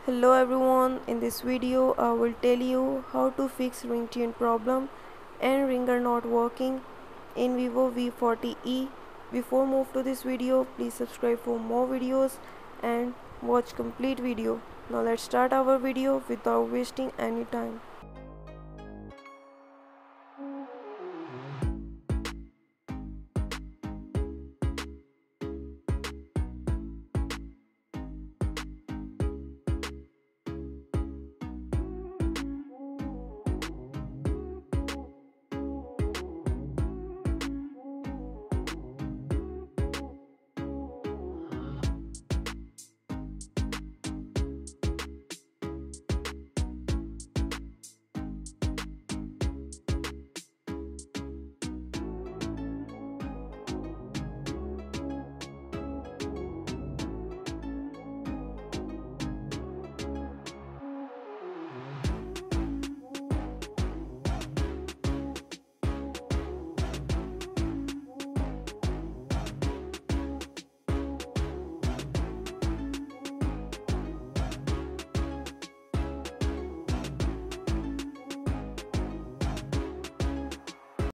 Hello everyone, in this video I will tell you how to fix ringtone problem and ringer not working in Vivo V40e. Before move to this video, please subscribe for more videos and watch complete video. Now let's start our video without wasting any time.